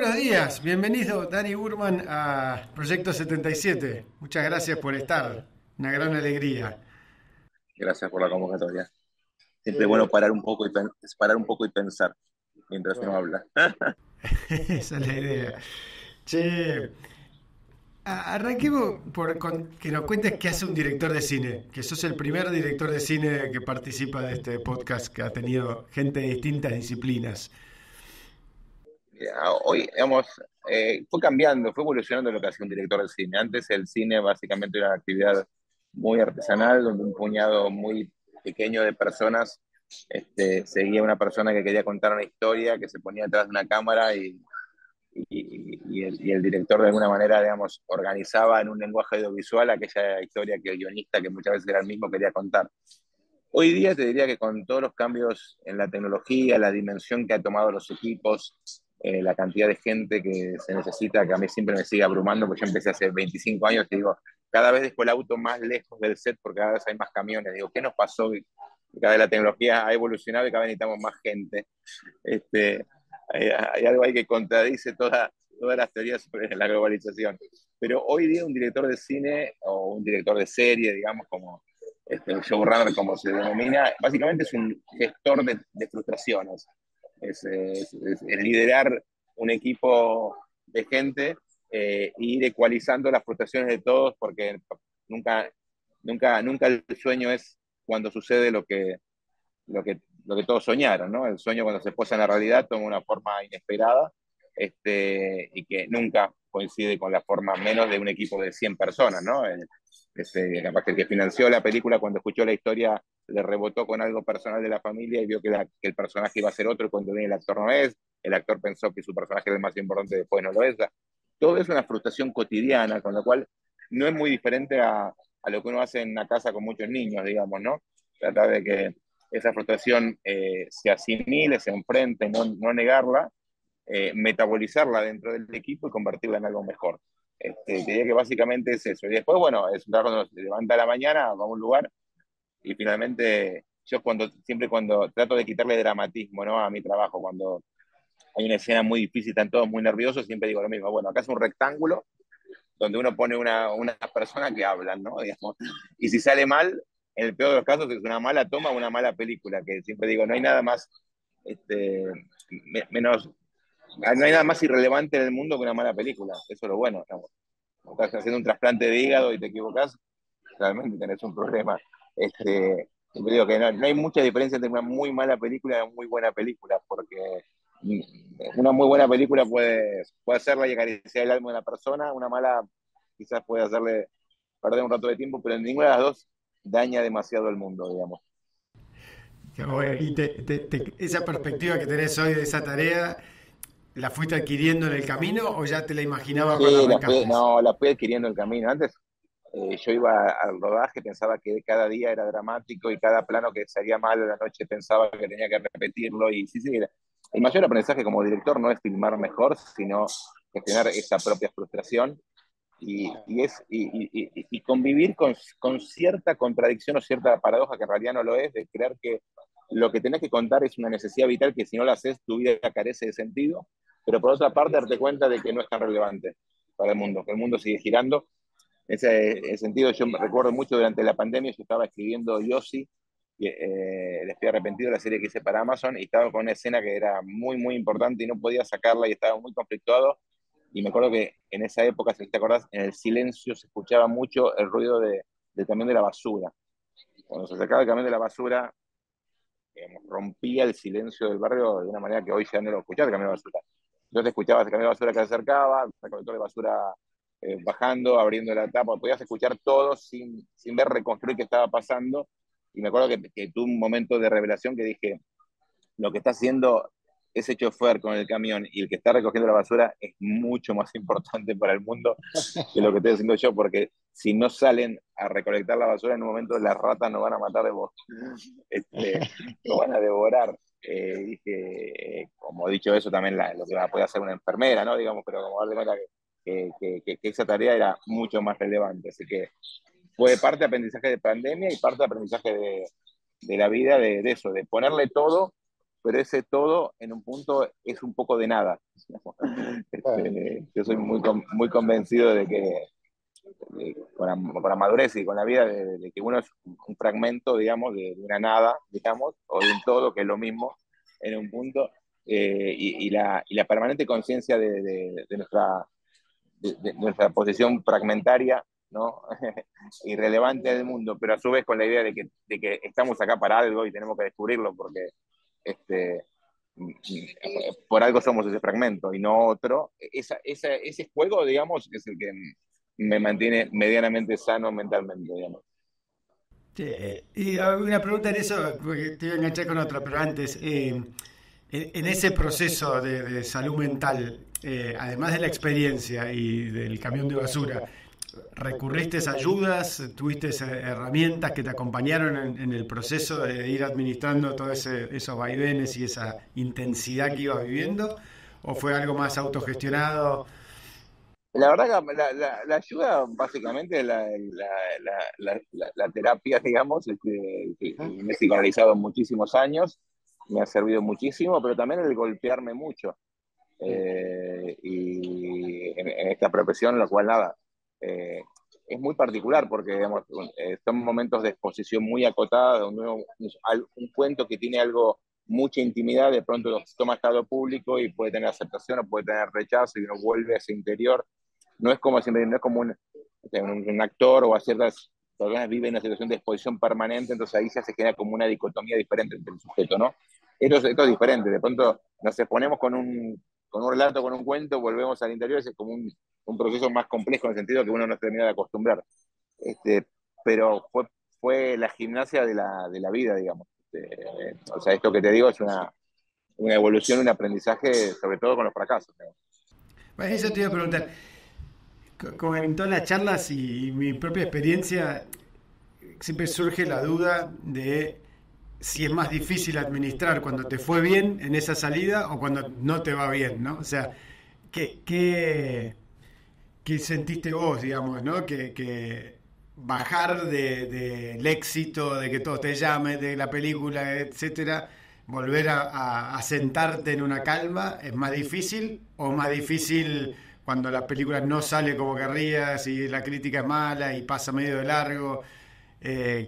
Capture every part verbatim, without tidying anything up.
buenos días. Bienvenido, Dani Burman, a Proyecto setenta y siete. Muchas gracias por estar. Una gran alegría. Gracias por la convocatoria. Siempre es bueno parar un poco y, pen- parar un poco y pensar mientras uno Bueno, habla. esa es la idea. Che, a- arranquemos por con- que nos cuentes qué hace un director de cine. Que sos el primer director de cine que participa de este podcast que ha tenido gente de distintas disciplinas. Ya, Hoy, digamos, eh, fue cambiando, fue evolucionando lo que hacía un director de cine. Antes el cine básicamente era una actividad muy artesanal, donde un puñado muy pequeño de personas este, seguía a una persona que quería contar una historia, que se ponía detrás de una cámara y, y, y el, y el director de alguna manera, digamos, organizaba en un lenguaje audiovisual aquella historia que el guionista, que muchas veces era el mismo, quería contar. Hoy día te diría que con todos los cambios en la tecnología, la dimensión que ha tomado los equipos, eh, la cantidad de gente que se necesita, que a mí siempre me sigue abrumando, porque yo empecé hace veinticinco años y digo, cada vez dejo el auto más lejos del set porque cada vez hay más camiones. Digo, ¿qué nos pasó? Y cada vez la tecnología ha evolucionado y cada vez necesitamos más gente. Este, hay, hay algo ahí que contradice toda, todas las teorías sobre la globalización. Pero hoy día un director de cine o un director de serie, digamos, como este, showrunner, como se denomina, básicamente es un gestor de, de frustraciones. Es, es, es, es liderar un equipo de gente eh, e ir ecualizando las frustraciones de todos, porque nunca, nunca, nunca el sueño es cuando sucede lo que, lo que, lo que todos soñaron, ¿no? El sueño cuando se posa en la realidad toma una forma inesperada este, y que nunca coincide con la forma menos de un equipo de cien personas, ¿no? El, este, capaz que el que financió la película cuando escuchó la historia le rebotó con algo personal de la familia y vio que, la, que el personaje iba a ser otro y cuando viene el actor no es, el actor pensó que su personaje era el más importante y después no lo es. Todo es una frustración cotidiana, con lo cual no es muy diferente a, a lo que uno hace en una casa con muchos niños, digamos, ¿no? Tratar de que esa frustración eh, se asimile, se enfrente, no, no negarla, eh, metabolizarla dentro del equipo y convertirla en algo mejor. Este, diría que básicamente es eso. Y después, bueno, es un trabajo cuando se levanta a la mañana, va a un lugar y finalmente yo cuando, siempre cuando trato de quitarle dramatismo, ¿no? A mi trabajo, cuando hay una escena muy difícil, están todos muy nerviosos, siempre digo lo mismo, bueno, acá es un rectángulo donde uno pone una, una persona que hablan, ¿no? Digamos. Y si sale mal, en el peor de los casos es una mala toma o una mala película, que siempre digo, no hay nada más, este, me, menos, no hay nada más irrelevante en el mundo que una mala película, eso es lo bueno, digamos. Estás haciendo un trasplante de hígado y te equivocas, realmente tenés un problema. Este, siempre digo que no, no hay mucha diferencia entre una muy mala película y una muy buena película, porque una muy buena película puede, puede hacerla y acariciar el alma de una persona, una mala quizás puede hacerle perder un rato de tiempo, pero ninguna de las dos daña demasiado al mundo, digamos. Qué bueno, y te- te- te- esa perspectiva que tenés hoy de esa tarea, ¿la fuiste adquiriendo en el camino o ya te la imaginabas cuando Sí, la fui, arrancaste? no, la fui adquiriendo el camino. Antes eh, yo iba al rodaje, pensaba que cada día era dramático y cada plano que salía mal a la noche pensaba que tenía que repetirlo. Y sí, sí, el mayor aprendizaje como director no es filmar mejor, sino gestionar esa propia frustración y, y, es, y, y, y convivir con, con, cierta contradicción o cierta paradoja que en realidad no lo es, de creer que lo que tenés que contar es una necesidad vital que si no la haces tu vida carece de sentido, pero por otra parte darte cuenta de que no es tan relevante para el mundo, que el mundo sigue girando. En ese, ese sentido yo me recuerdo mucho durante la pandemia, yo estaba escribiendo Yossi, eh, estoy arrepentido de la serie que hice para Amazon y estaba con una escena que era muy, muy importante y no podía sacarla y estaba muy conflictuado y me acuerdo que en esa época, si te acordás, en el silencio se escuchaba mucho el ruido de, del camión de la basura. Cuando se sacaba el camión de la basura, digamos, rompía el silencio del barrio de una manera que hoy ya no lo escuchaba el camión de basura. Entonces escuchabas el camión de basura que se acercaba, el recolector de basura eh, bajando, abriendo la tapa, podías escuchar todo sin, sin ver reconstruir qué estaba pasando. Y me acuerdo que, que tuve un momento de revelación que dije, lo que está haciendo ese chofer con el camión y el que está recogiendo la basura es mucho más importante para el mundo que lo que estoy haciendo yo, porque si no salen a recolectar la basura en un momento las ratas nos van a matar de vos, este, nos van a devorar. Eh, dije, eh, como he dicho eso, también la, lo que puede hacer una enfermera, ¿no? Digamos, pero como darle cuenta que, que, que, que esa tarea era mucho más relevante. Así que fue parte de aprendizaje de pandemia y parte de aprendizaje de, de la vida, de, de eso, de ponerle todo, pero ese todo en un punto es un poco de nada. Este, yo soy muy, muy convencido de que de, con, la, con la madurez y con la vida, de, de que uno es un fragmento, digamos, de, de una nada, digamos, o de un todo, que es lo mismo en un punto, eh, y, y, la, y la permanente conciencia de, de, de, nuestra, de, de nuestra posición fragmentaria, ¿no? Irrelevante del mundo, pero a su vez con la idea de que, de que estamos acá para algo y tenemos que descubrirlo porque este, por algo somos ese fragmento y no otro. Esa, esa, ese juego, digamos, es el que me mantiene medianamente sano mentalmente, digamos. Sí, eh, y una pregunta en eso, porque te voy a enganchar con otra, pero antes, eh, en, en ese proceso de, de salud mental, eh, además de la experiencia y del camión de basura, ¿recurriste a ayudas? ¿Tuviste herramientas que te acompañaron en, en el proceso de ir administrando todos ese, esos vaivenes y esa intensidad que ibas viviendo? ¿O fue algo más autogestionado? La verdad que la, la, la ayuda básicamente es la, la, la, la, la terapia, digamos, este, que me he psicoanalizado muchísimos años, me ha servido muchísimo, pero también el golpearme mucho. Eh, y en, en, esta profesión, lo cual nada, eh, es muy particular porque digamos, eh, son momentos de exposición muy acotada, donde uno, un, un cuento que tiene algo, mucha intimidad, de pronto toma estado público y puede tener aceptación o puede tener rechazo y uno vuelve a ese interior. No es como siempre, no es como un, un, un actor o a ciertas personas vive en una situación de exposición permanente, entonces ahí ya se genera como una dicotomía diferente entre el sujeto, ¿no? Esto, esto es diferente, de pronto nos exponemos con un, con un relato, con un cuento, volvemos al interior, es como un, un proceso más complejo en el sentido que uno no se termina de acostumbrar. Este, pero fue, fue la gimnasia de la, de la vida, digamos. Este, o sea, esto que te digo es una, una evolución, un aprendizaje, sobre todo con los fracasos. Digamos. Bueno, eso te iba a preguntar. Como en todas las charlas y mi propia experiencia, siempre surge la duda de si es más difícil administrar cuando te fue bien en esa salida o cuando no te va bien, ¿no? O sea, ¿qué, qué, qué sentiste vos, digamos, ¿no? Que, que bajar del de, de éxito, de que todos te llamen, de la película, etcétera, volver a, a, a sentarte en una calma, ¿es más difícil o más difícil cuando la película no sale como querrías y la crítica es mala y pasa medio de largo? Eh,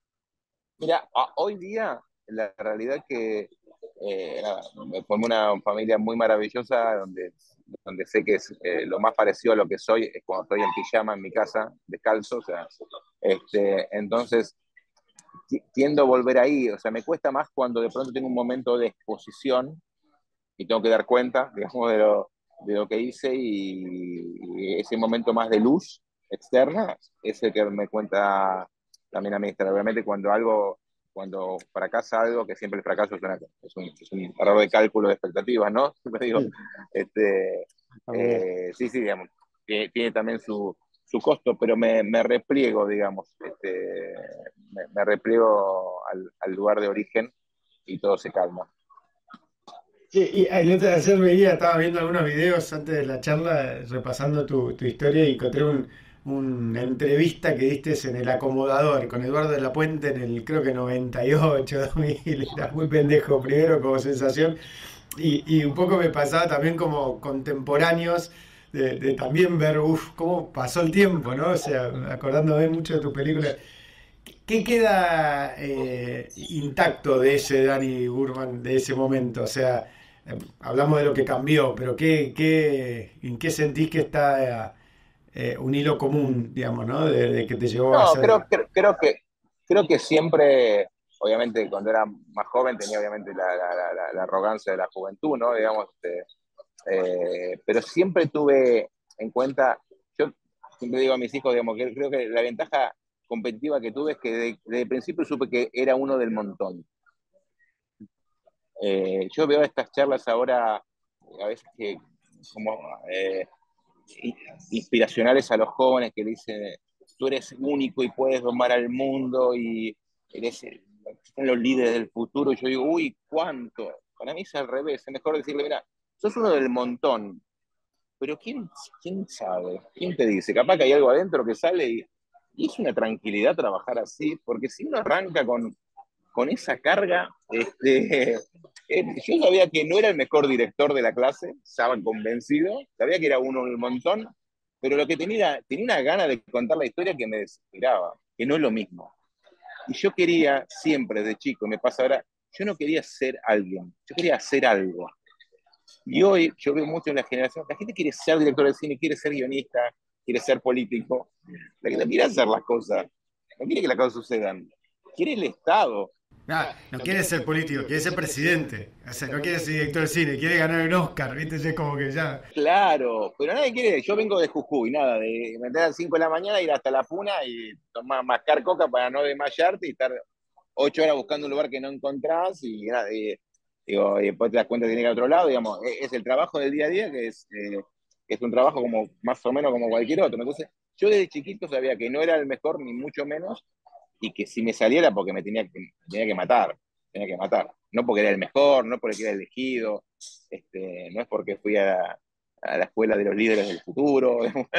Mira, a, hoy día la realidad que eh, nada, me formé una familia muy maravillosa donde, donde sé que es eh, lo más parecido a lo que soy es cuando estoy en pijama en mi casa, descalzo, o sea, este, entonces tiendo a volver ahí, o sea, me cuesta más cuando de pronto tengo un momento de exposición y tengo que dar cuenta, digamos, de lo, de lo que hice y, y ese momento más de luz externa es el que me cuenta también a mí. Obviamente cuando algo, cuando fracasa algo, que siempre el fracaso es, una, es, un, es un error de cálculo de expectativas, ¿no? Siempre digo, este, eh, sí, sí, digamos, tiene, tiene también su, su costo, pero me, me repliego, digamos, este, me, me repliego al, al lugar de origen y todo se calma. Sí, y el otro, ayer veía, estaba viendo algunos videos antes de la charla, repasando tu, tu historia y encontré un, una entrevista que diste en El Acomodador con Eduardo de la Puente en el, creo que noventa y ocho, dos mil, era muy pendejo primero como sensación, y, y un poco me pasaba también como contemporáneos de, de también ver, uff, cómo pasó el tiempo, ¿no? O sea, acordándome mucho de tu película. ¿Qué queda eh, intacto de ese Danny Burman, de ese momento? O sea, eh, hablamos de lo que cambió, pero ¿qué, qué, ¿en qué sentís que está eh, un hilo común, digamos, ¿no? De, de que te llevó a No, ser... creo, creo, creo que, creo que siempre, obviamente, cuando era más joven tenía obviamente la, la, la, la arrogancia de la juventud, ¿no? Digamos, este, eh, pero siempre tuve en cuenta, yo siempre digo a mis hijos, digamos, que creo que la ventaja competitiva que tuve es que desde de principio supe que era uno del montón. Eh, yo veo estas charlas ahora, a veces que como eh, inspiracionales a los jóvenes que dicen, tú eres único y puedes domar al mundo y eres son los líderes del futuro. Y yo digo, uy, ¿cuánto? Para mí es al revés, es mejor decirle, mira, sos uno del montón, pero ¿quién, quién sabe? ¿Quién te dice? Capaz que hay algo adentro que sale y, y es una tranquilidad trabajar así, porque si uno arranca con, con esa carga, este, Eh, yo sabía que no era el mejor director de la clase, estaba convencido, sabía que era uno del montón, pero lo que tenía, tenía una gana de contar la historia que me desesperaba, que no es lo mismo. Y yo quería siempre, de chico, me pasa ahora, yo no quería ser alguien, yo quería hacer algo. Y hoy yo veo mucho en la generación, la gente quiere ser director de cine, quiere ser guionista, quiere ser político, la que no quiere hacer las cosas, no quiere que las cosas sucedan, quiere el Estado. Ah, no quiere ser político, quiere ser presidente. O sea, no quiere ser director de cine, quiere ganar un Oscar, ¿viste? Ya es como que ya. Claro, pero nadie quiere, yo vengo de Jujuy, nada, de meter a las cinco de la mañana, ir hasta la puna y tomar, mascar coca para no desmayarte y estar ocho horas buscando un lugar que no encontrás y, nada, y, digo, y después te das cuenta que tiene que ir a otro lado, digamos, es, es el trabajo del día a día que es, eh, que es un trabajo como más o menos como cualquier otro. Entonces, yo desde chiquito sabía que no era el mejor ni mucho menos y que si me saliera porque me tenía que, tenía que matar, tenía que matar, no porque era el mejor, no porque era elegido, este, no es porque fui a, a la escuela de los líderes del futuro,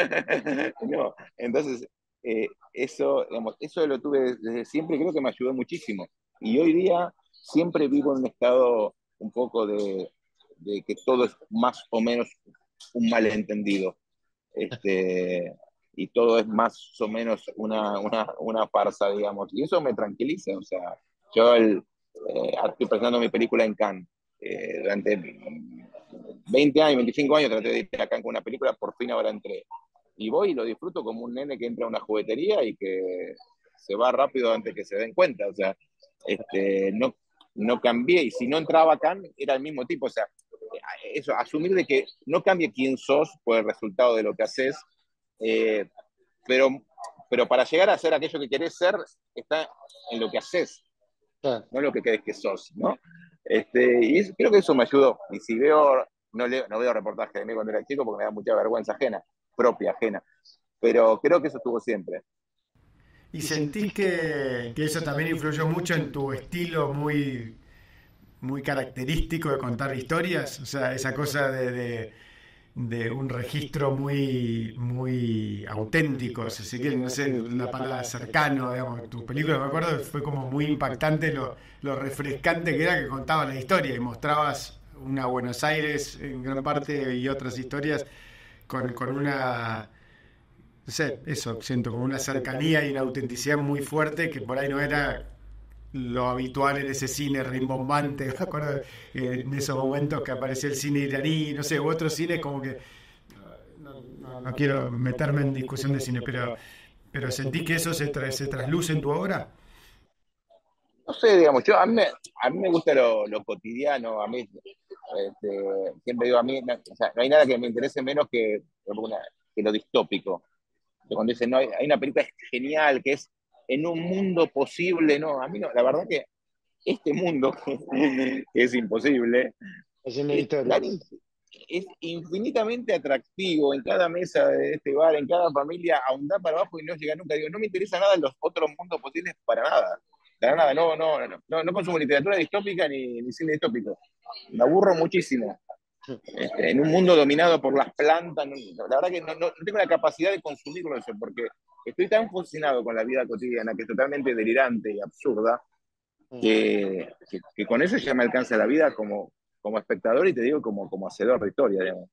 no, entonces eh, eso, digamos, eso lo tuve desde siempre y creo que me ayudó muchísimo. Y hoy día siempre vivo en un estado un poco de, de que todo es más o menos un malentendido. Este, y todo es más o menos una, una, una farsa, digamos. Y eso me tranquiliza. O sea, yo el, eh, estoy presentando mi película en Cannes. Eh, durante veinte años, veinticinco años traté de ir a Cannes con una película, por fin ahora entré. Y voy y lo disfruto como un nene que entra a una juguetería y que se va rápido antes que se den cuenta. O sea, este, no, no cambié. Y si no entraba a Cannes, era el mismo tipo. O sea, eso, asumir de que no cambie quién sos por el resultado de lo que haces, eh, pero, pero para llegar a ser aquello que querés ser, está en lo que haces, Claro. no en lo que crees que sos, ¿no? Este, y es, creo que eso me ayudó. Y si veo, no, leo, no veo reportajes de mí cuando era chico porque me da mucha vergüenza ajena, propia, ajena. Pero creo que eso estuvo siempre. ¿Y sentís que, que eso también influyó mucho en tu estilo muy, muy característico de contar historias? O sea, esa cosa de, de, de un registro muy, muy auténtico, si se quiere, no sé, una palabra cercano, digamos. Tu película, me acuerdo, fue como muy impactante lo, lo refrescante que era que contaba la historia y mostrabas una Buenos Aires en gran parte y otras historias con, con una, no sé, eso, siento, con una cercanía y una autenticidad muy fuerte que por ahí no era lo habitual en ese cine rimbombante. Me acuerdo eh, en esos momentos que aparecía el cine iraní, no sé, u otros cines como que, no, no, no quiero meterme en discusión de cine, pero, pero sentí que eso se, tra se trasluce en tu obra. No sé, digamos, yo, a mí me, a mí me gusta lo, lo cotidiano, a mí, este, siempre digo, a mí, no, o sea, no hay nada que me interese menos que, una, que lo distópico. Cuando dicen, no, hay, hay una película genial que es en un mundo posible, no, a mí no, la verdad que este mundo, que es imposible, Es una es, historia. tan, es infinitamente atractivo en cada mesa de este bar, en cada familia, ahondar para abajo y no llegar nunca. Digo, no me interesa nada en los otros mundos posibles para nada. Para nada, no, no, no, no, no consumo literatura distópica ni, ni cine distópico. Me aburro muchísimo. Este, en un mundo dominado por las plantas, no, la verdad que no, no, no tengo la capacidad de consumirlo eso, porque estoy tan fascinado con la vida cotidiana, que es totalmente delirante y absurda, que, que, que con eso ya me alcanza la vida como, como espectador y te digo como, como hacedor de historia, digamos.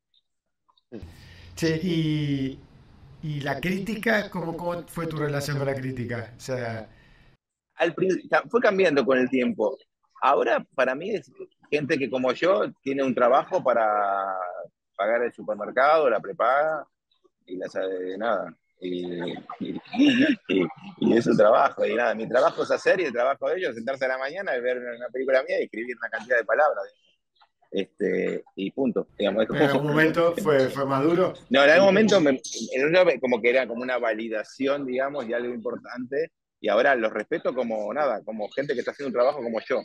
Che, y, y la crítica, ¿cómo, ¿cómo fue tu relación con la crítica? O sea, Al, fue cambiando con el tiempo. Ahora, para mí, es gente que como yo tiene un trabajo para pagar el supermercado, la prepaga y la sabe de nada. Y, y, y, y, es su trabajo. Y nada, mi trabajo es hacer y el trabajo de ellos es sentarse a la mañana y ver una película mía y escribir una cantidad de palabras. Este, y punto. Digamos, pero en algún momento fue, fue más duro. No, en algún momento me, en como que era como una validación, digamos, y algo importante. Y ahora los respeto como nada, como gente que está haciendo un trabajo como yo.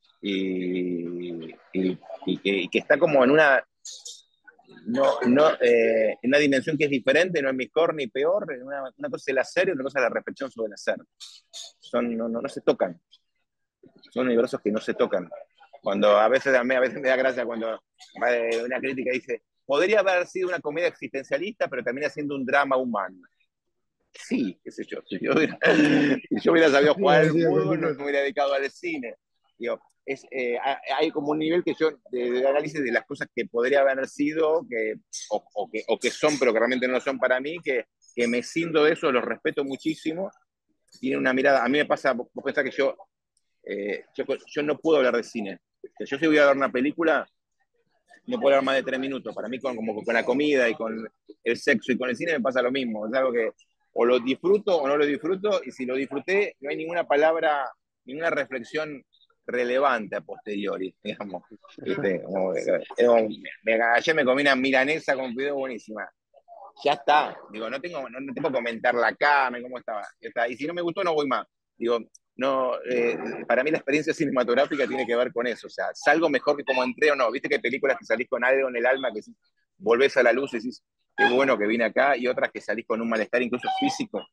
Y, y, y, que, y que está como en una no, no, eh, en una dimensión que es diferente, no es mejor ni peor, una, una cosa es el hacer y otra cosa es la reflexión sobre el hacer. Son, no, no, no se tocan, son universos que no se tocan. Cuando a veces, a, mí, a veces me da gracia cuando una crítica dice, podría haber sido una comedia existencialista, pero termina siendo un drama humano. Sí, qué sé yo, si yo hubiera, si yo hubiera sabido jugar al fútbol, no me hubiera dedicado al cine. Digo, es, eh, hay como un nivel que yo, de, de análisis de las cosas que podría haber sido, que, o, o que, o que son, pero que realmente no son para mí, que, que me siento de eso, los respeto muchísimo. Tiene una mirada, a mí me pasa, vos pensás que yo, eh, yo, yo no puedo hablar de cine. Yo si voy a ver una película, no puedo hablar más de tres minutos. Para mí, con, como con la comida y con el sexo y con el cine me pasa lo mismo. Es algo que o lo disfruto o no lo disfruto, y si lo disfruté, no hay ninguna palabra, ninguna reflexión relevante a posteriori, digamos. ¿Viste? Como, como, me, ayer me comí una milanesa con video buenísima. Ya está. Digo, no tengo, no, no tengo que comentar la carne, cómo estaba. Ya está. Y si no me gustó, no voy más. Digo, no, eh, para mí la experiencia cinematográfica tiene que ver con eso. O sea, salgo mejor que como entré o no. Viste que hay películas que salís con algo en el alma, que volvés a la luz y decís, qué bueno que vine acá, y otras que salís con un malestar incluso físico.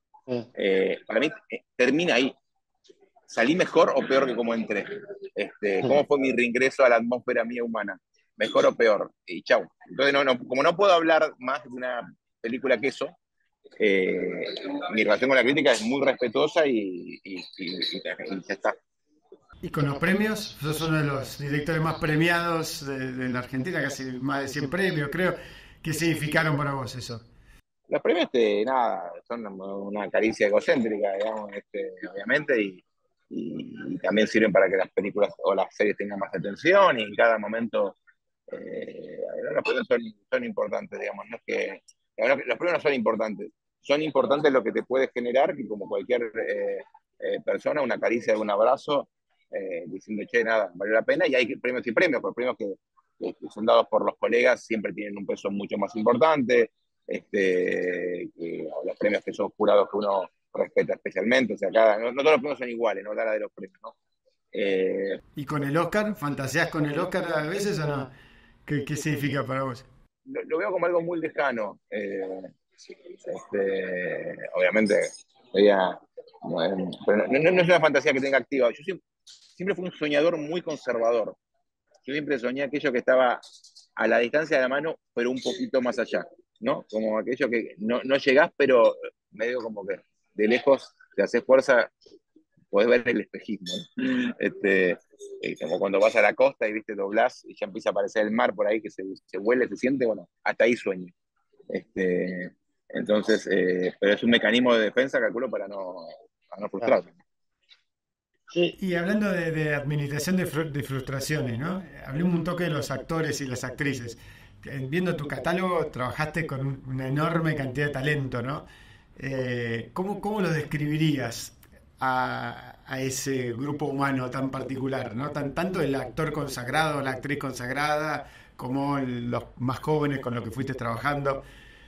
Eh, para mí eh, termina ahí. ¿Salí mejor o peor que como entré? Este, ¿Cómo fue mi reingreso a la atmósfera mía humana? ¿Mejor o peor? Y chau. Entonces, no, no, como no puedo hablar más de una película que eso, eh, mi relación con la crítica es muy respetuosa y, y, y, y ya está. Y con los premios, sos uno de los directores más premiados de, de la Argentina, casi más de cien premios, creo. ¿Qué significaron para vos eso? Los premios, este, nada, son una caricia egocéntrica, digamos, este, obviamente, y, y, y también sirven para que las películas o las series tengan más atención, y en cada momento eh, los premios son, son importantes, digamos, no es que los premios no son importantes, son importantes lo que te puede generar, que como cualquier eh, eh, persona, una caricia, un abrazo, eh, diciendo, che, nada, valió la pena. Y hay premios y premios, porque premios que, que son dados por los colegas siempre tienen un peso mucho más importante. Este, que, o los premios que son jurados que uno respeta especialmente, o sea, cada, no, no todos los premios son iguales, no habla de los premios, ¿no? Eh, ¿Y con el Oscar? ¿Fantaseás con el Oscar a veces o no? ¿Qué, qué significa para vos? lo, lo veo como algo muy lejano. Eh, este, obviamente, ella, bueno, pero no, no, no es una fantasía que tenga activa. Yo siempre, siempre fui un soñador muy conservador. Yo siempre soñé aquello que estaba a la distancia de la mano, pero un poquito más allá, ¿no? Como aquello que no, no llegás, pero medio como que de lejos te haces fuerza, podés ver el espejismo, ¿no? Este, eh, como cuando vas a la costa y viste, doblás y ya empieza a aparecer el mar por ahí, que se, se huele, se siente, bueno, hasta ahí sueño. Este, entonces, eh, pero es un mecanismo de defensa, calculo, para no, para no frustrarse. Sí. Y hablando de, de administración de, fru- de frustraciones, ¿no? Hablemos un toque de los actores y las actrices. Eh, Viendo tu catálogo, trabajaste con un- una enorme cantidad de talento, ¿no? Eh, ¿cómo, cómo lo describirías a, a ese grupo humano tan particular, ¿no? Tan, tanto el actor consagrado, la actriz consagrada, como el- los más jóvenes con los que fuiste trabajando.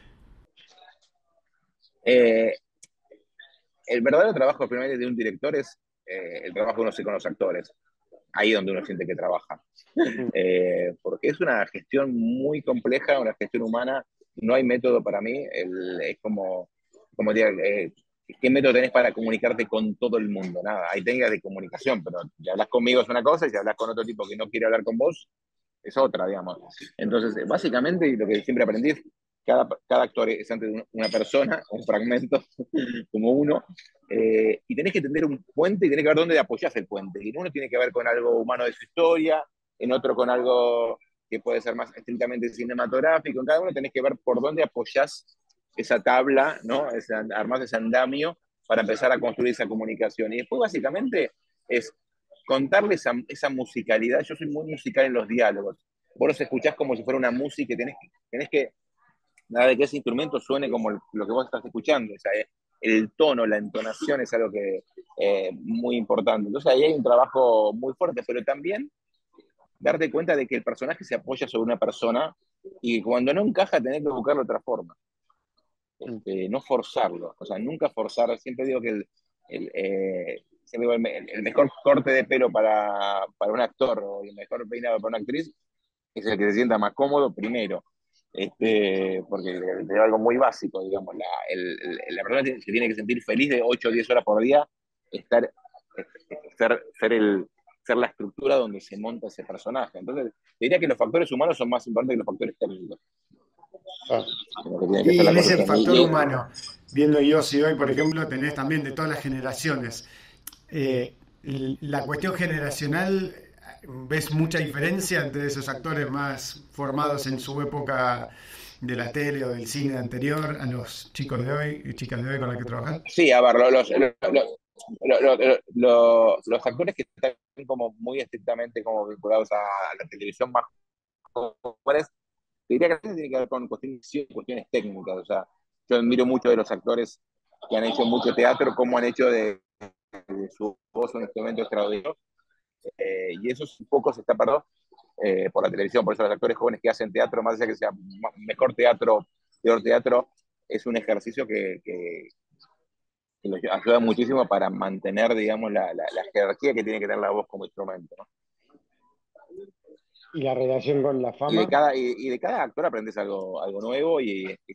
Eh, el verdadero trabajo primero de un director es eh, el trabajo que uno hace con los actores. Ahí donde uno siente que trabaja. Eh, porque es una gestión muy compleja, una gestión humana. No hay método para mí. El, es como, como diga, eh, ¿qué método tenés para comunicarte con todo el mundo? Nada, hay técnicas de comunicación, pero si hablas conmigo es una cosa, y si hablas con otro tipo que no quiere hablar con vos, es otra, digamos. Entonces, básicamente, lo que siempre aprendí es cada, cada actor es antes de una persona, un fragmento, como uno, eh, y tenés que tender un puente y tenés que ver dónde apoyás el puente. Y en uno tiene que ver con algo humano de su historia, en otro con algo que puede ser más estrictamente cinematográfico. En cada uno tenés que ver por dónde apoyás esa tabla, ¿no? Ese, armás ese andamio para empezar a construir esa comunicación. Y después, básicamente, es contarle esa, esa musicalidad. Yo soy muy musical en los diálogos. Vos los escuchás como si fuera una música y tenés que, tenés que nada de que ese instrumento suene como el, lo que vos estás escuchando. O sea, eh, el tono, la entonación es algo que eh, muy importante. Entonces ahí hay un trabajo muy fuerte, pero también darte cuenta de que el personaje se apoya sobre una persona y cuando no encaja tenés que buscarlo de otra forma. Este, no forzarlo, o sea, nunca forzar. Siempre digo que el, el, eh, siempre digo el, el mejor corte de pelo para, para un actor o el mejor peinado para una actriz es el que se sienta más cómodo primero. Este, porque es algo muy básico, digamos. La, el, el, la persona se tiene que sentir feliz de ocho o diez horas por día, estar, ser, ser, el, ser la estructura donde se monta ese personaje. Entonces, diría que los factores humanos son más importantes que los factores técnicos. Ah. Que Y que en ese factor y, humano, viendo yo si hoy, por ejemplo, tenés también de todas las generaciones. Eh, la cuestión generacional, ¿ves mucha diferencia entre esos actores más formados en su época de la tele o del cine anterior a los chicos de hoy y chicas de hoy con las que trabajan? Sí, a ver, los, los, los, los, los- los- los actores que están como muy estrictamente como vinculados a la televisión más jóvenes, te diría que a veces tiene que ver con cuestiones, cuestiones técnicas. O sea, yo admiro mucho de los actores que han hecho mucho teatro, como han hecho de, de su voz un instrumento extraordinario, eh, y eso un poco se está perdiendo eh, por la televisión. Por eso los actores jóvenes que hacen teatro, más allá que sea mejor teatro, peor teatro, es un ejercicio que, que, que los ayuda muchísimo para mantener, digamos, la, la, la jerarquía que tiene que tener la voz como instrumento, ¿no? Y la relación con la Y de fama. cada, y, y de cada actor aprendes algo, algo nuevo y, y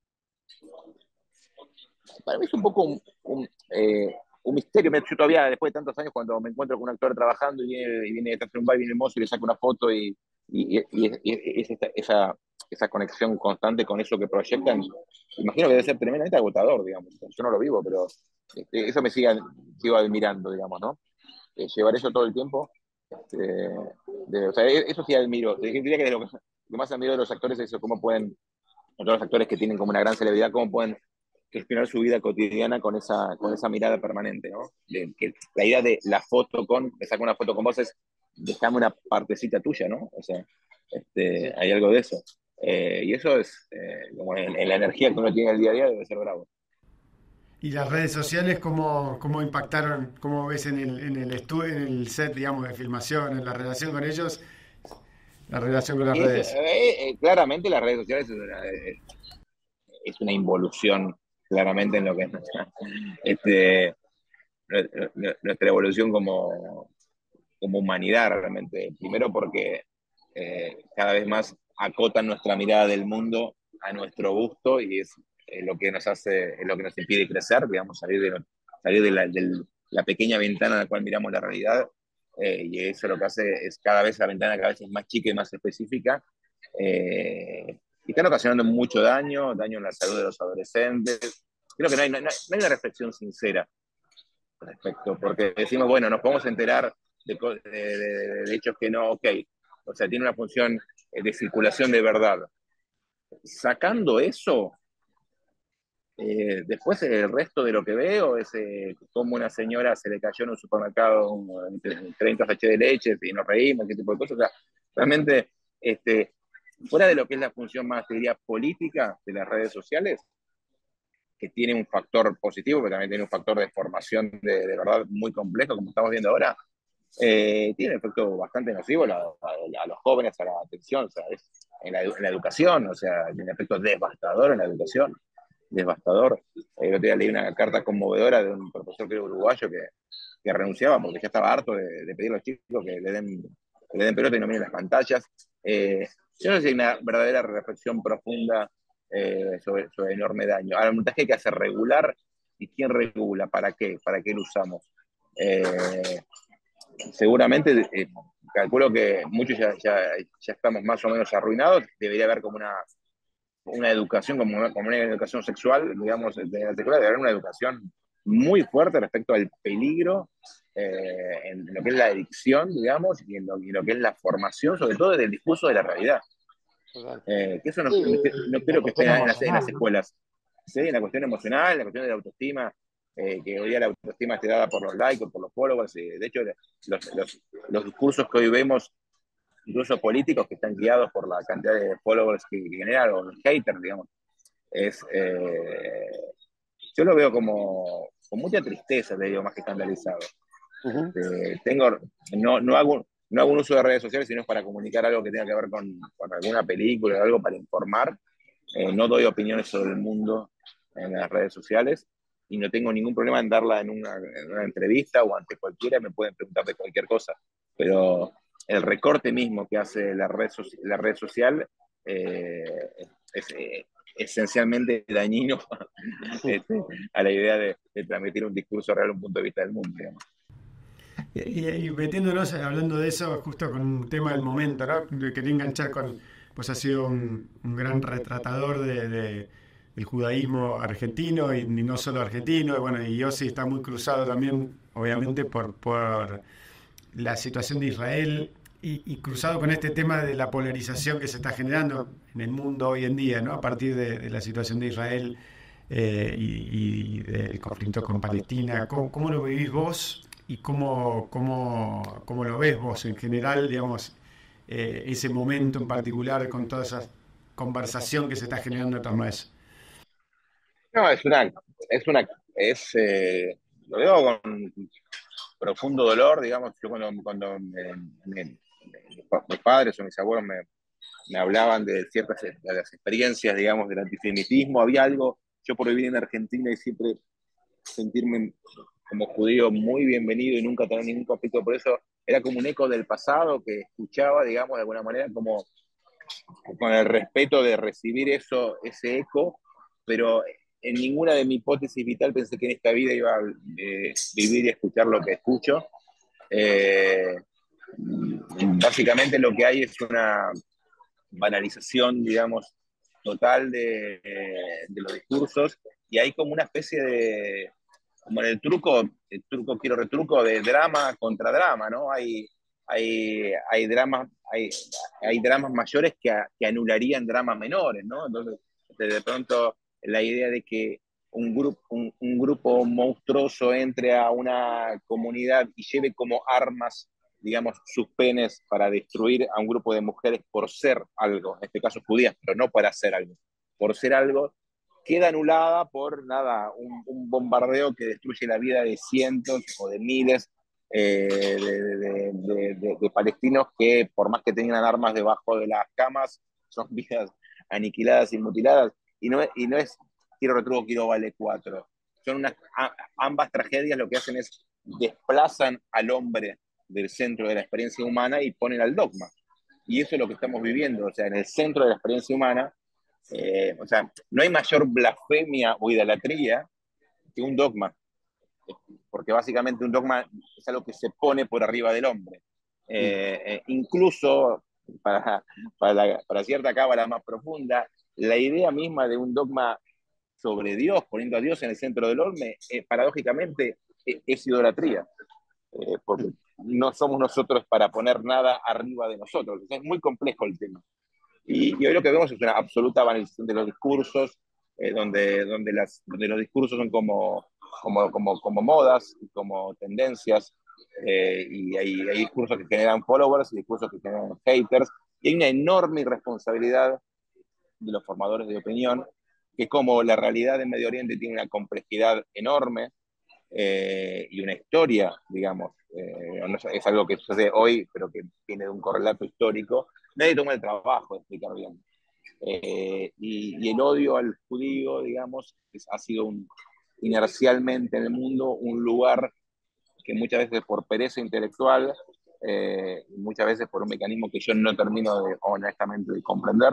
para mí es un poco un, un, eh, un misterio. Yo todavía, después de tantos años, cuando me encuentro con un actor trabajando y viene, y viene detrás de un bar, viene el mozo y le saca una foto y, y, y, y- y es esta- esa, esa conexión constante con eso que proyectan, imagino que debe ser tremendamente agotador, digamos. Yo no lo vivo, pero este, eso me sigue, sigo admirando, digamos, ¿no? Eh, llevar eso todo el tiempo. este, de- o sea, e- eso sí admiro. Yo diría que de lo que, lo que más admiro de los actores es eso, cómo pueden, todos los actores que tienen como una gran celebridad, cómo pueden gestionar su vida cotidiana con esa, con esa mirada permanente, ¿no? De, que la idea de la foto con, me saco una foto con vos es, dejame una partecita tuya, ¿no? O sea, este, Sí. hay algo de eso. Eh, y eso es, eh, como en, en, la energía que uno tiene el día a día, debe ser bravo. ¿Y las redes sociales cómo, cómo impactaron, cómo ves en el, en el estudio, en el set, digamos, de filmación, en la relación con ellos, la relación con las Y es, redes? eh, eh, claramente las redes sociales es una, eh, es una involución, claramente, en lo que es nuestra, este, nuestra evolución como, como humanidad realmente. Primero porque eh, cada vez más acotan nuestra mirada del mundo a nuestro gusto y es eh, lo que nos hace, es lo que nos impide crecer, digamos, salir de, salir de la, de la pequeña ventana en la cual miramos la realidad. Eh, y eso lo que hace es cada vez la ventana cada vez es más chica y más específica. Eh, y están ocasionando mucho daño, daño en la salud de los adolescentes. Creo que no hay, no hay, no hay una reflexión sincera respecto, porque decimos, bueno, nos podemos enterar de, de, de, de hechos que no, ok, o sea, tiene una función de circulación de verdad. Sacando eso, eh, después el resto de lo que veo es eh, como una señora se le cayó en un supermercado treinta sachets de leche y nos reímos, ese tipo de cosas. O sea, realmente, este, fuera de lo que es la función más, te diría, política de las redes sociales, que tiene un factor positivo, pero también tiene un factor de formación de, de verdad muy complejo, como estamos viendo ahora, eh, tiene un efecto bastante nocivo a, la, a, a, los jóvenes, a la atención, o sea, es, en, la, en, la, educación, o sea, tiene un efecto devastador en la educación, devastador. Eh, el otro día leí una carta conmovedora de un profesor que era uruguayo que, que renunciaba porque ya estaba harto de, de pedir a los chicos que le den, que le den pelota y no miren las pantallas. Eh, yo no sé si hay una verdadera reflexión profunda eh, sobre, sobre el enorme daño. Ahora, el montaje hay que hacer regular. ¿Y quién regula? ¿Para qué? ¿Para qué lo usamos? Eh, seguramente, eh, calculo que muchos ya, ya, ya, estamos más o menos arruinados. Debería haber como una, una educación, como una, como una educación sexual, digamos, de la secuela, debe haber una educación muy fuerte respecto al peligro eh, en lo que es la adicción, digamos, y en lo, y en lo que es la formación, sobre todo del discurso de la realidad. Eh, que eso no, Sí, no la creo que esté cuestión en las, en las emocional, ¿no? escuelas. Sí, la cuestión emocional, la cuestión de la autoestima, eh, que hoy día la autoestima esté dada por los likes, por los followers. Eh, de hecho, los, los, los discursos que hoy vemos, incluso políticos, que están guiados por la cantidad de followers que, que generan, o los haters, digamos, es, eh, yo lo veo como con mucha tristeza, te digo, más que escandalizado. Uh-huh. Este, tengo, no, no, hago, no hago un uso de redes sociales, sino es para comunicar algo que tenga que ver con, con alguna película, algo para informar. Eh, no doy opiniones sobre el mundo en las redes sociales y no tengo ningún problema en darla en una, en una entrevista o ante cualquiera, me pueden preguntar de cualquier cosa. Pero el recorte mismo que hace la red, so- la red social eh, es eh, esencialmente dañino este, a la idea de, de transmitir un discurso real, un punto de vista del mundo, digamos. Y, y metiéndonos, hablando de eso, justo con un tema del momento, ¿no? Quería enganchar con, pues ha sido un, un gran retratador de, de- del judaísmo argentino y, y no solo argentino, y bueno, y Yossi está muy cruzado también obviamente por, por la situación de Israel y, y cruzado con este tema de la polarización que se está generando en el mundo hoy en día, ¿no? A partir de, de la situación de Israel eh, y, y del conflicto con Palestina. ¿Cómo, cómo lo vivís vos y cómo, cómo, cómo lo ves vos en general, digamos, eh, ese momento en particular con toda esa conversación que se está generando en torno a eso? No, es una, es una, es, eh, lo veo con profundo dolor, digamos, yo cuando, cuando me- me- mis padres o mis abuelos me, me hablaban de ciertas de las experiencias, digamos, del antisemitismo, había algo, yo por vivir en Argentina y siempre sentirme como judío muy bienvenido y nunca tener ningún conflicto por eso, era como un eco del pasado que escuchaba, digamos, de alguna manera, como con el respeto de recibir eso, ese eco, pero en ninguna de mi hipótesis vital pensé que en esta vida iba a eh, vivir y escuchar lo que escucho. Eh, Básicamente lo que hay es una banalización, digamos, total de, de los discursos y hay como una especie de, como en el truco, el truco quiero retruco de drama contra drama, ¿no? Hay, hay, hay dramas, hay, hay dramas mayores que, a, que anularían dramas menores, ¿no? Entonces, de pronto, la idea de que un grupo, un, un grupo monstruoso entre a una comunidad y lleve como armas, digamos, sus penes para destruir a un grupo de mujeres por ser algo, en este caso judías, pero no para hacer algo, por ser algo, queda anulada por nada, un, un bombardeo que destruye la vida de cientos o de miles eh, de, de, de, de, de palestinos que, por más que tengan armas debajo de las camas, son vidas aniquiladas y mutiladas. Y no, y no es quiero retruco, quiero vale cuatro. Son unas, a, ambas tragedias lo que hacen es desplazan al hombre del centro de la experiencia humana y ponen al dogma. Y eso es lo que estamos viviendo, o sea, en el centro de la experiencia humana, eh, o sea, no hay mayor blasfemia o idolatría que un dogma, porque básicamente un dogma es algo que se pone por arriba del hombre. Eh, eh, incluso para, para, la, para cierta cábala más profunda, la idea misma de un dogma sobre Dios, poniendo a Dios en el centro del hombre, eh, paradójicamente eh, es idolatría, eh, porque no somos nosotros para poner nada arriba de nosotros. Es muy complejo el tema. Y, y hoy lo que vemos es una absoluta banalización de los discursos, eh, donde, donde, las, donde los discursos son como, como, como, como modas, como tendencias, eh, y hay, hay discursos que generan followers y discursos que generan haters, y hay una enorme irresponsabilidad de los formadores de opinión, que como la realidad de Medio Oriente tiene una complejidad enorme, eh, y una historia, digamos, eh, no sé, es algo que sucede hoy, pero que tiene un correlato histórico, nadie toma el trabajo de explicar bien. Eh, y, y, el odio al judío, digamos, es, ha sido un, inercialmente en el mundo un lugar que muchas veces por pereza intelectual, eh, muchas veces por un mecanismo que yo no termino de, honestamente de comprender,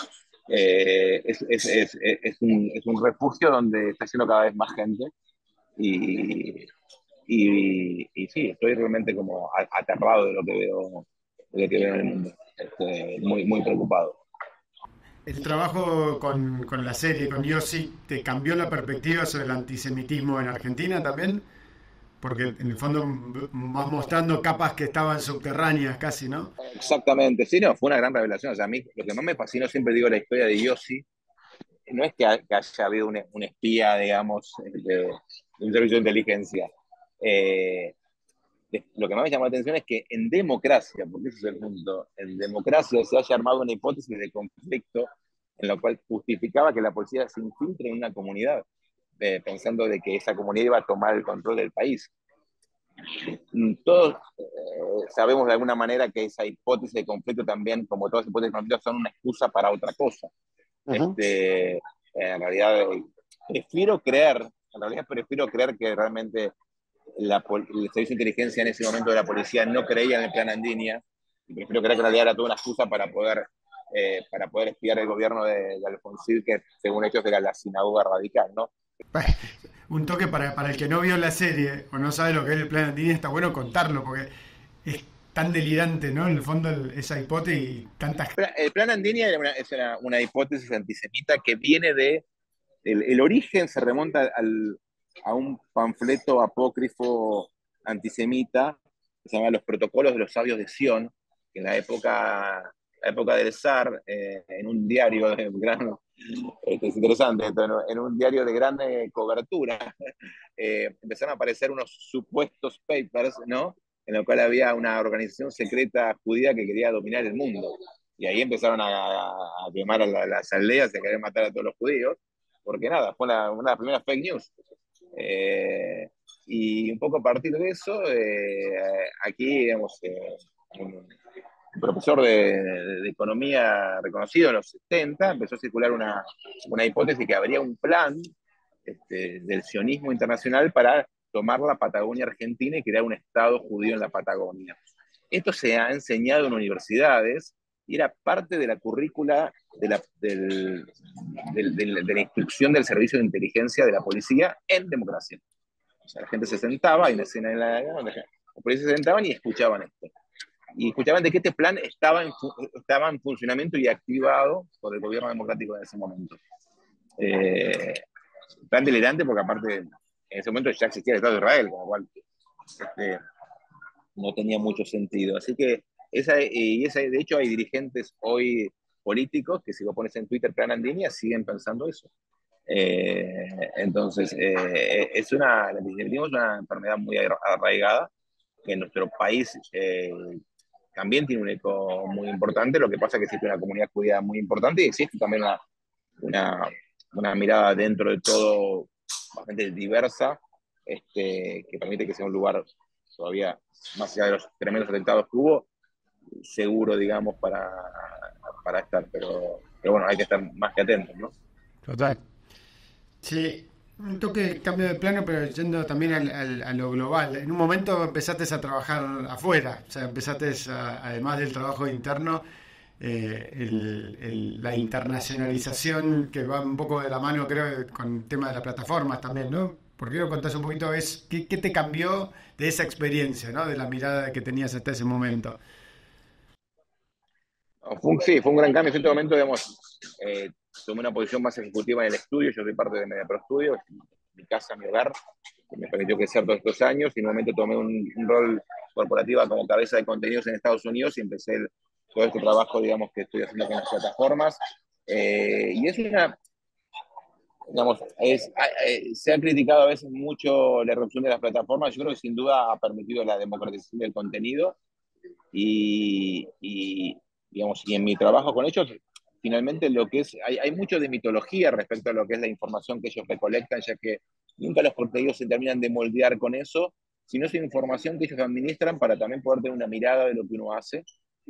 eh, es, es, es, es, un, es un refugio donde está yendo cada vez más gente y, y, y sí, estoy realmente como aterrado de lo que veo, de lo que veo en el mundo, este, muy, muy preocupado. El trabajo con, con la serie, con Yossi, ¿te cambió la perspectiva sobre el antisemitismo en Argentina también? Porque en el fondo vas mostrando capas que estaban subterráneas casi, ¿no? Exactamente, sí, no, fue una gran revelación. O sea, a mí lo que más me fascinó, siempre digo la historia de Yossi, no es que, ha, que haya habido un, un espía, digamos, de, de, un servicio de inteligencia. Eh, de, lo que más me llamó la atención es que en democracia, porque ese es el punto, en democracia se haya armado una hipótesis de conflicto en la cual justificaba que la policía se infiltre en una comunidad, eh, pensando de que esa comunidad iba a tomar el control del país. Todos eh, sabemos de alguna manera que esa hipótesis de conflicto también, como todas las hipótesis de conflicto, son una excusa para otra cosa. Uh-huh. Este, en realidad, eh, prefiero creer, en realidad prefiero creer que realmente la, el servicio de inteligencia en ese momento de la policía no creía en el plan Andinia, y prefiero creer que en realidad era toda una excusa para poder, eh, para poder espiar el gobierno de, de Alfonsín, que según ellos era la sinagoga radical, ¿no? Un toque para, para el que no vio la serie o no sabe lo que es el plan Andinia, está bueno contarlo, porque es tan delirante, ¿no? En el fondo, el, esa hipótesis y tantas... El plan Andinia era una, es una, una hipótesis antisemita que viene de... El, el origen se remonta al, a un panfleto apócrifo antisemita que se llama Los Protocolos de los Sabios de Sion, que en la época, la época del zar, eh, en un diario de gran, este, es interesante, esto, ¿no? En un diario de gran eh, cobertura, eh, empezaron a aparecer unos supuestos papers, ¿no? En los cuales había una organización secreta judía que quería dominar el mundo. Y ahí empezaron a, a quemar a la, las aldeas y a querer matar a todos los judíos, porque nada, fue una, una de las primeras fake news. Eh, y un poco a partir de eso, eh, aquí, digamos, eh, un profesor de, de, economía reconocido en los setenta empezó a circular una, una hipótesis que habría un plan este, del sionismo internacional para tomar la Patagonia Argentina y crear un Estado judío en la Patagonia. Esto se ha enseñado en universidades y era parte de la currícula de la, del, del, del, de la instrucción del servicio de inteligencia de la policía en democracia. O sea, la gente se sentaba, y en la escena en la, los policías se sentaban y escuchaban esto. Y escuchaban de que este plan estaba en, estaba en funcionamiento y activado por el gobierno democrático en ese momento. Eh, tan delirante porque aparte en ese momento ya existía el Estado de Israel, con lo cual este, no tenía mucho sentido. Así que esa, y esa, de hecho hay dirigentes hoy políticos que si vos pones en Twitter Plan Andinia siguen pensando eso. Eh, entonces, eh, es una, tenemos una enfermedad muy arraigada que en nuestro país eh, también tiene un eco muy importante. Lo que pasa es que existe una comunidad judía muy importante y existe también una, una, una mirada dentro de todo bastante diversa, este, que permite que sea un lugar todavía, más allá de los tremendos atentados que hubo, seguro, digamos, para, para estar. Pero, pero bueno, hay que estar más que atentos, ¿no? Total. Sí, un toque de cambio de plano, pero yendo también al, al- a lo global. En un momento empezaste a trabajar afuera, o sea, empezaste a- además del trabajo interno, eh, el- el- la internacionalización que va un poco de la mano, creo, con el tema de las plataformas también, ¿no? ¿Por qué no contás un poquito, es, qué, qué te cambió de esa experiencia, ¿no? De la mirada que tenías hasta ese momento. Fue un, sí, fue un gran cambio. En este momento, digamos, eh, tomé una posición más ejecutiva en el estudio. Yo soy parte de MediaPro Studios, mi casa, mi hogar, que me permitió crecer todos estos años. Y en un momento tomé un, un rol corporativo como cabeza de contenidos en Estados Unidos y empecé el, todo este trabajo, digamos, que estoy haciendo con las plataformas. Eh, y es una, digamos, es, eh, se ha criticado a veces mucho la erupción de las plataformas. Yo creo que sin duda ha permitido la democratización del contenido y, y, digamos, y en mi trabajo con ellos, finalmente lo que es, hay, hay mucho de mitología respecto a lo que es la información que ellos recolectan, ya que nunca los contenidos se terminan de moldear con eso, sino es información que ellos administran para también poder tener una mirada de lo que uno hace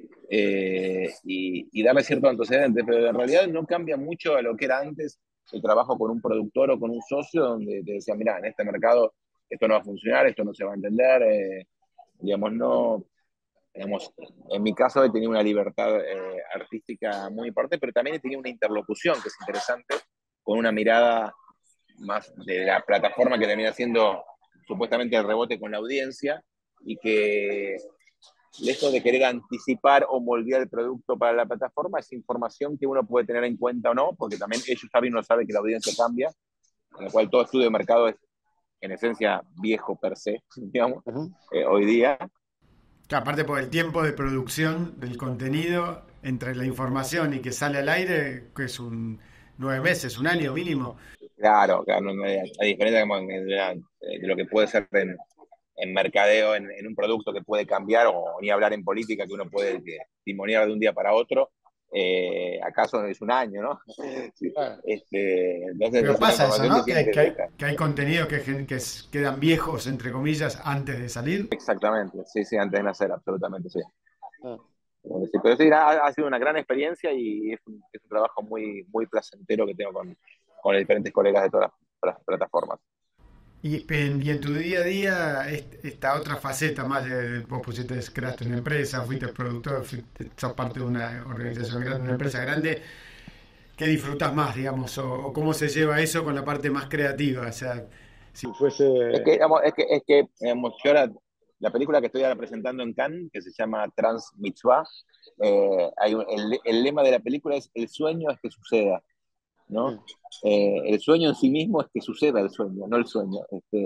eh, y, y darle cierto antecedente, pero en realidad no cambia mucho a lo que era antes el trabajo con un productor o con un socio, donde te decía, mira, en este mercado esto no va a funcionar, esto no se va a entender, eh, digamos, no, digamos, en mi caso he tenido una libertad eh, artística muy importante, pero también he tenido una interlocución que es interesante, con una mirada más de la plataforma que termina siendo supuestamente el rebote con la audiencia y que lejos de querer anticipar o moldear el producto para la plataforma, es información que uno puede tener en cuenta o no, porque también ellos saben y uno sabe que la audiencia cambia, con lo cual todo estudio de mercado es en esencia viejo per se, digamos, Ujú. eh, hoy día. Que aparte por el tiempo de producción del contenido, entre la información y que sale al aire, que es un nueve meses, un año mínimo. Claro, claro, no, no, hay, hay diferencia como en- de, la- de lo que puede ser en, en mercadeo, en, en un producto que puede cambiar, o ni hablar en política, que uno puede que, timoniar de un día para otro. Eh, ¿acaso es un año, no? Sí. Claro. Este, entonces Pero es una pasa eso, información que ¿no? Que hay, siempre que hay, deja. que hay contenidos que, gen- que s- quedan viejos, entre comillas, antes de salir. Exactamente, sí, sí, antes de nacer, absolutamente, sí. Ah. Eh, sí, pero sí, ha, ha sido una gran experiencia y es un, es un trabajo muy, muy placentero que tengo con, con los diferentes colegas de todas las, las plataformas. Y en, y en tu día a día, est- esta otra faceta más, de, vos pusiste, creaste una empresa, fuiste productor, fuiste, sos parte de una organización grande, una empresa grande, ¿qué disfrutas más, digamos? O, o cómo se lleva eso con la parte más creativa? O sea, Si Es fuese. que, digamos, es que, es que digamos, yo ahora, la película que estoy ahora presentando en Cannes, que se llama Trans Mitzvah, eh, hay un- el, el lema de la película es: el sueño es que suceda, ¿no? Mm. Eh, el sueño en sí mismo es que suceda el sueño, no el sueño. Este,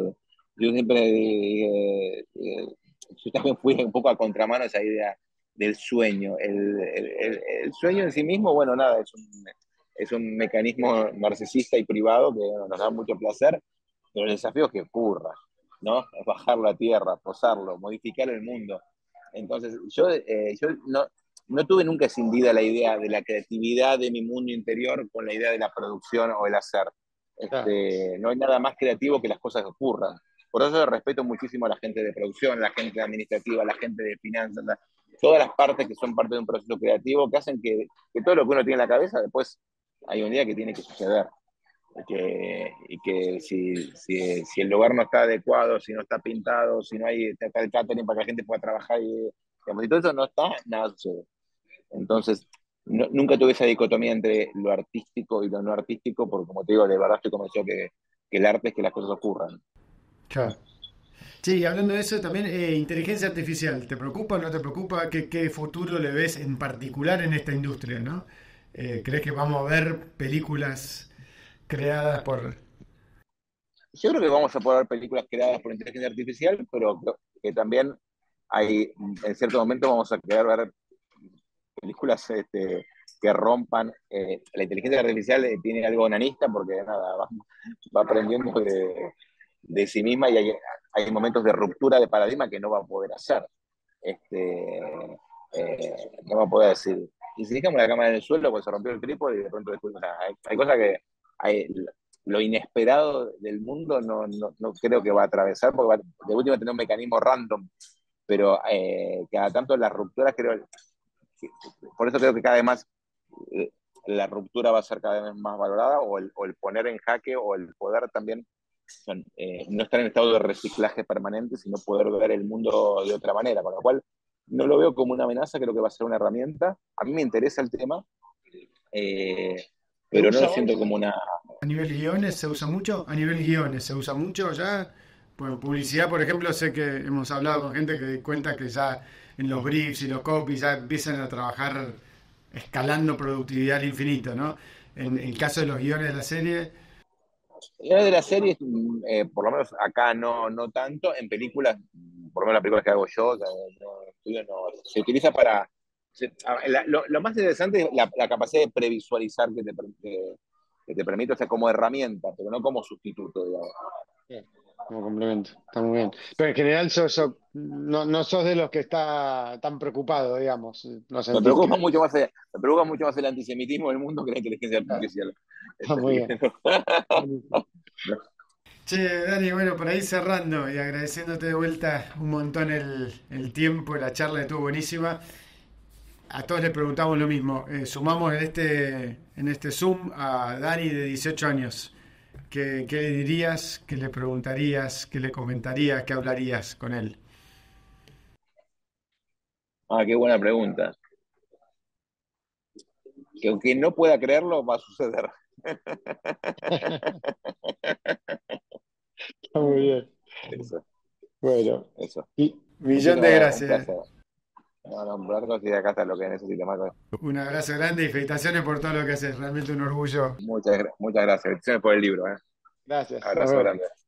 yo siempre, eh, eh, yo también fui un poco a contramano esa idea del sueño. El, el, el- el sueño en sí mismo, bueno, nada, es un, es un mecanismo narcisista y privado que bueno, nos da mucho placer, pero el desafío es que ocurra, ¿no? Es bajarlo a tierra, posarlo, modificar el mundo. Entonces, yo, eh, yo no, no tuve nunca escindida la idea de la creatividad de mi mundo interior con la idea de la producción o el hacer. Claro. Este, no hay nada más creativo que las cosas que ocurran. Por eso respeto muchísimo a la gente de producción, a la gente administrativa, a la gente de finanzas, la, todas las partes que son parte de un proceso creativo que hacen que, que todo lo que uno tiene en la cabeza después hay un día que tiene que suceder. Y que, y que si, si, si, el lugar no está adecuado, si no está pintado, si no hay está el catering para que la gente pueda trabajar y, digamos, si todo eso no está, nada sucede. Entonces, no, nunca tuve esa dicotomía entre lo artístico y lo no artístico, porque como te digo, de verdad estoy convencido que, que el arte es que las cosas ocurran. Claro. Sí, hablando de eso también, eh, inteligencia artificial, ¿te preocupa o no te preocupa? ¿Qué, qué futuro le ves en particular en esta industria, ¿no? Eh, ¿crees que vamos a ver películas creadas por... Yo creo que vamos a poder ver películas creadas por inteligencia artificial, pero creo que también hay, en cierto momento vamos a querer ver películas este, que rompan. Eh, la inteligencia artificial eh, tiene algo onanista porque nada, va, va aprendiendo de, de, sí misma y hay, hay, momentos de ruptura de paradigma que no va a poder hacer. Este, eh, no va a poder decir, y si dejamos la cámara en el suelo, pues se rompió el trípode y de pronto después, o sea, hay, hay cosas que hay, lo inesperado del mundo no, no, no creo que va a atravesar, porque va, de última tener un mecanismo random, pero eh, cada tanto las rupturas creo, por eso creo que cada vez más eh, la ruptura va a ser cada vez más valorada, o el, o el poner en jaque, o el poder también son, eh, no estar en estado de reciclaje permanente, sino poder ver el mundo de otra manera, con lo cual no lo veo como una amenaza, creo que va a ser una herramienta. A mí me interesa el tema, eh, ¿Te pero no lo gusta a siento vos? como una... ¿A nivel guiones se usa mucho? A nivel guiones se usa mucho ya. Pues publicidad, por ejemplo, sé que hemos hablado con gente que cuenta que ya en los briefs y los copies ya empiezan a trabajar escalando productividad al infinito, ¿no? En el caso de los guiones de la serie, De las series, mm, eh, por lo menos acá no, no tanto, en películas, mm, por lo menos las películas que hago yo, no, no, estudio, no, se utiliza para... se- a- la- lo, lo más interesante es la, la capacidad de previsualizar que te, per- que, que te permite, o sea, como herramienta, pero no como sustituto, digamos. Sí, como complemento. Está muy bien. Pero en general sos, sos- no, no sos de los que está tan preocupado, digamos. No Me sentís preocupa que... mucho más, el- me preocupa mucho más el antisemitismo del mundo que la inteligencia Ah, artificial. está Este, muy así bien. que no. Buenísimo. No. che, Dani, bueno, por ahí cerrando y agradeciéndote de vuelta un montón el, el tiempo, la charla estuvo buenísima. A todos les preguntamos lo mismo. Eh, sumamos en este, en este Zoom a Dani de dieciocho años. ¿Qué, qué le dirías? ¿Qué le preguntarías? ¿Qué le comentarías? ¿Qué hablarías con él? Ah, qué buena pregunta. Que aunque no pueda creerlo, va a suceder. Está muy bien. Eso, Bueno, eso. y Millón de Muchísimas gracias, un gracias. placer. No, no, Marcos, y acá está lo que necesite, Marcos. Un abrazo grande y felicitaciones por todo lo que haces. Realmente un orgullo. Muchas, gra- muchas gracias. Felicitaciones por el libro, ¿eh? gracias. Nos Abrazo vemos. grande.